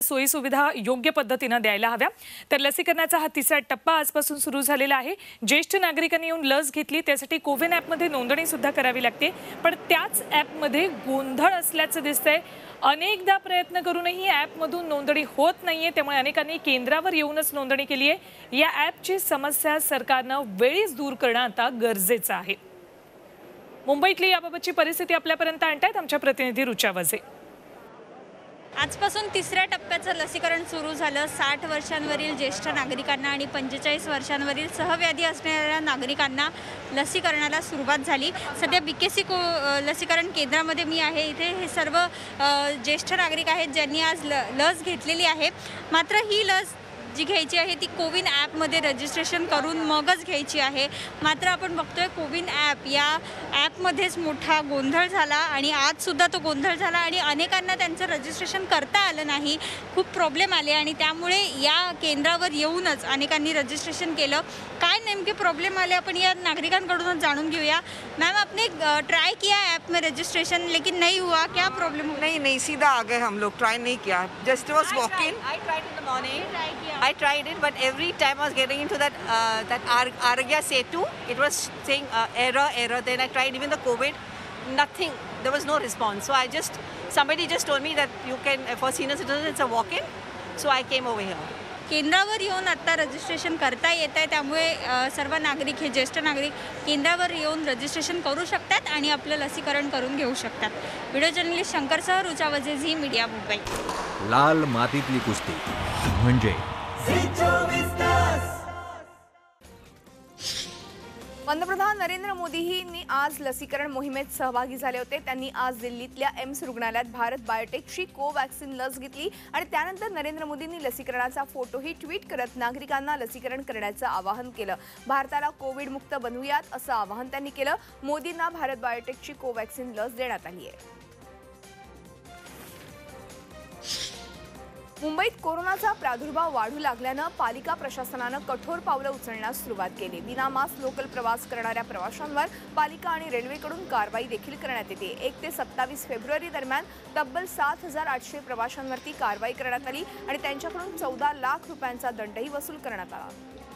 सोयी सुविधा योग्य पद्धतीने द्यायला हव्या। तर लसीकरणाचा हा तिसरा टप्पा आजपासून सुरू झालेला आहे। ज्येष्ठ नागरिकांनी येऊन लस घेतली त्यासाठी कोविन ॲपमध्ये नोंदणी सुद्धा करावी लागते, पण त्याच ॲपमध्ये गोंधळ असल्याचं दिसतंय। अनेकदा प्रयत्न करूनही ॲपमधून नोंदणी होत नाहीये, त्यामुळे अनेकांनी केंद्रावर येऊनच नोंदणी केली आहे। या ॲपची समस्या सरकारनं वेळीच दूर करणं आता गरजेचं आहे। मुंबईतली याबाबतची परिस्थिती आपल्यापर्यंत आणतायत आमच्या प्रतिनिधी रुचा वजे। आजपासून तिसऱ्या टप्प्याचं लसीकरण सुरू झालं। 60 वर्षांवरील ज्येष्ठ नागरिकांना आणि 45 वर्षांवरील सहव्याधी असणाऱ्या नागरिकांना लसीकरणाला सुरुवात झाली। सध्या BKC लसीकरण केंद्रामध्ये मी आहे। इथे हे सर्व ज्येष्ठ नागरिक आहेत ज्यांनी आज लस घेतलेली आहे। मात्र ही लस जी घ्यायची आहे ती कोविन ॲपमध्ये रजिस्ट्रेशन करून मगच घ्यायची आहे। मात्र आपण बघतोय कोविन ॲप या ॲपमध्येच मोठा गोंधळ झाला आणि आजसुद्धा तो गोंधळ झाला आणि अनेकांना त्यांचं रजिस्ट्रेशन करता आलं नाही। खूप प्रॉब्लेम आले आणि त्यामुळे या केंद्रावर येऊनच अनेकांनी रजिस्ट्रेशन केलं। काय नेमके प्रॉब्लेम आले आपण या नागरिकांकडूनच जाणून घेऊया। मैम, आपने ट्राई किया ऐप में रजिस्ट्रेशन लेकिन नहीं हुआ, क्या प्रॉब्लम हुआ? नहीं सीधा आ गए हम लोग, ट्राई नहीं किया, just was walking. I tried in the morning. I tried it, but every time I was getting into that Aragya Setu, it was saying error. Then I tried even the COVID, nothing. There was no response. So somebody just told me that you can, for senior citizens, it's a walk-in. So I came over here. केंद्रावर येऊन आता registration करता येत आहे, त्यामुळे सर्व नागरिक हे ज्येष्ठ नागरिक केंद्रावर येऊन रजिस्ट्रेशन करू शकतात आणि आपलं लसीकरण करून घेऊ शकतात। व्हिडिओ जर्नलिस्ट शंकरसह रुचा वजे, झी मीडिया, मुंबई। लाल मातीतली कुस्ती म्हणजे पंतप्रधान नरेंद्र मोदींनी आज लसीकरण मोहिमेत सहभागी झाले होते। त्यांनी आज दिल्लीतल्या एम्स रुग्णालयात भारत बायोटेकची कोवॅक्सिन लस घेतली आणि त्यानंतर नरेंद्र मोदींनी लसीकरणाचा फोटोही ट्विट करत नागरिकांना लसीकरण करण्याचं आवाहन केलं। भारताला कोविड मुक्त बनवूयात असं आवाहन त्यांनी केलं। मोदींना भारत बायोटेकची कोवॅक्सिन लस देण्यात आली आहे। मुंबईत कोरोनाचा प्रादुर्भाव वाढू लागल्यानं पालिका प्रशासनानं कठोर पावलं उचलण्यास सुरुवात केली। विनामास्क लोकल प्रवास करणाऱ्या प्रवाशांवर पालिका आणि रेल्वेकडून कारवाई देखील करण्यात येते। 1 ते 27 फेब्रुवारी दरम्यान तब्बल 7,800 प्रवाशांवरती कारवाई करण्यात आली आणि त्यांच्याकडून 14 लाख रुपयांचा दंडही वसूल करण्यात आला।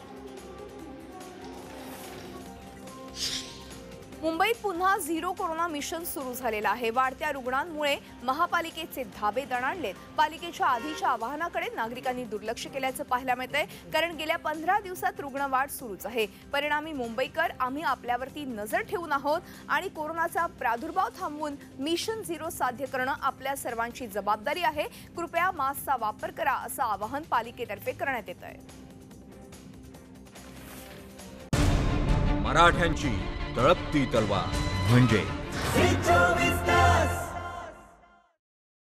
मुंबईत पुन्हा झिरो कोरोना मिशन सुरू झालेलं आहे। वाढत्या रुग्णांमुळे महापालिकेचे धाबे दणाणलेत। पालिकेच्या आधीच्या आवाहनाकडे नागरिकांनी दुर्लक्ष केल्याचं पाहायला मिळतंय, कारण गेल्या 15 दिवसात रुग्णवाढ सुरूच आहे। परिणामी मुंबईकर आम्ही आपल्यावरती नजर ठेवून आहोत आणि कोरोनाचा प्रादुर्भाव थांबवून मिशन झिरो साध्य करणं आपल्या सर्वांची जबाबदारी आहे। कृपया मास्कचा वापर करा असं आवाहन पालिकेतर्फे करण्यात येत आहे। मराठ्यांची तळपती तलवार म्हणजे